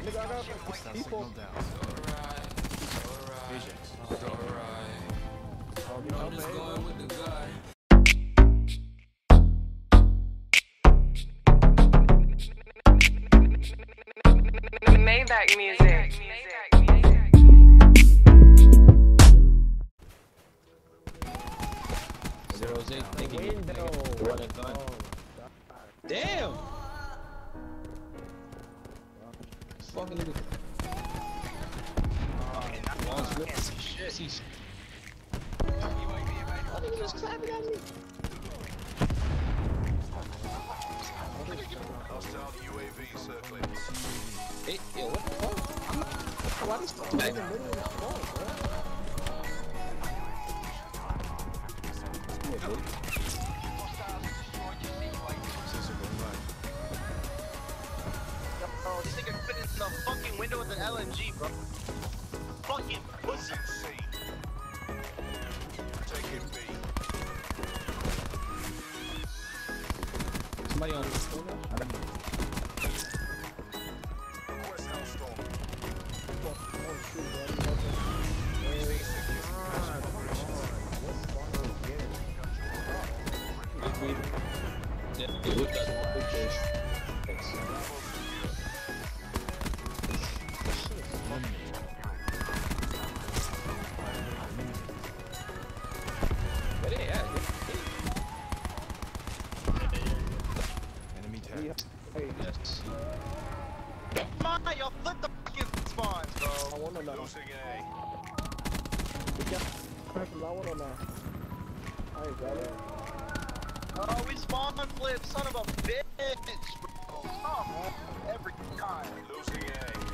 Nigga, I got people. I'm just going with the guy. Maybach music. Zero's in, thinking you run a gun. Damn! Fucking nigga. Shit, he's. Why nigga just clapping at me? Hostile UAV circling. Hey, yo, what the fuck? Why this fucking nigga literally in the phone, bro? Yeah, bro. Oh, this nigga fit in the fucking window with an LMG, bro. Fucking pussy. Taking B. Somebody on the phone now? I don't know. West Hellstorm. Enemy tag. Come on, y'all flip the fucking spawns, bro. I wanna know. Losing A. I wanna know. I ain't got it. Oh, we spawn flip, son of a bitch, bro. Oh, every time. Losing A.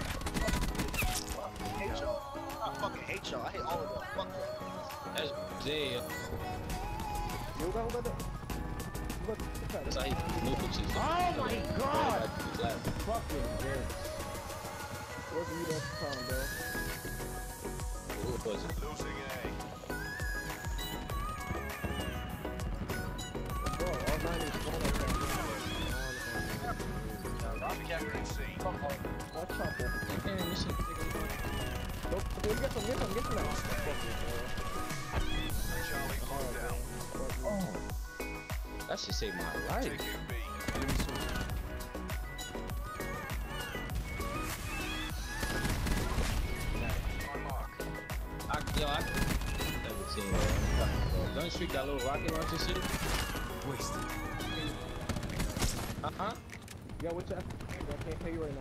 I hate y'all. I fucking hate y'all. I hate all of y'all. Fuck y'all. That's Zay. You got that? That's how he moved the cheese. Oh my god! Fucking bitch. Wasn't you that time, bro? Who was it? Losing A. Bro, all 90 is going up Securing C. Watch out, bro. Damn, this shit. Get some now. Charlie closed down. Oh. That should save my life. Taking B. My mark. I never seen that. Gun Street got a little rocket launcher shit. Wasted. Yo, what's that? I can't pay you right now.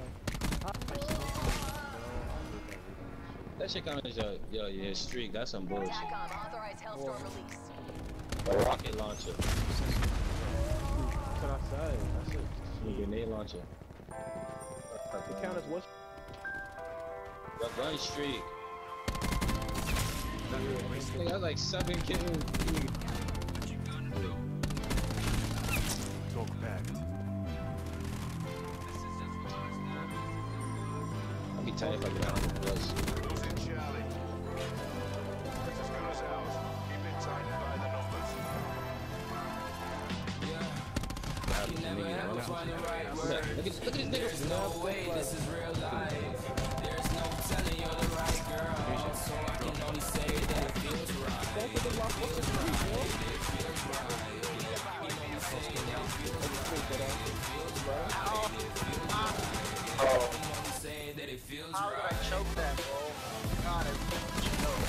That shit kind of your streak. That's some bullshit. Authorized Hellstorm release. A rocket launcher. What can I say? That's it. A grenade launcher. The count is what? The gun streak. Nigga, that's like 7 kills. Talk back. I'll be tight if I get out of the plus. Losing Charlie. It's as good as ours. Keep it tight by the numbers. Look at this nigga. There's no way this is real life. There's no telling you're the right girl. So I can only say that it feels right. It feels right. That it feels How did I right. choke that, bro? God, I choked.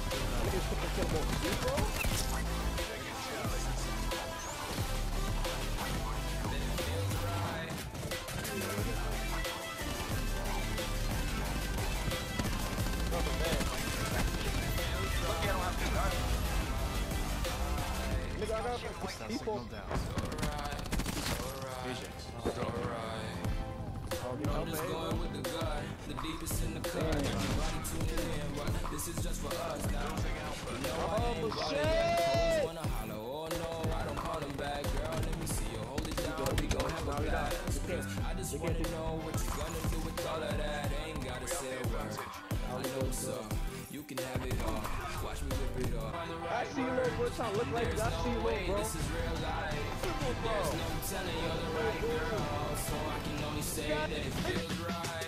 Nigga, I got people. I'm just going with the guy, the deepest in the cut. Everybody tuning in, but this is just for us now. You know I ain't bought it yet. Hoes wanna holler, oh no, I don't call them back. Girl, let me see you hold it down, we gon' have a blast. I just wanna know what you gonna do with all of that. Ain't gotta say a word, I know what's up. You can have it all, watch me whip it off. I see you, what's I look like? I see you, bro. This is real life. There's no telling you're the right girl, so I can only say that it feels right.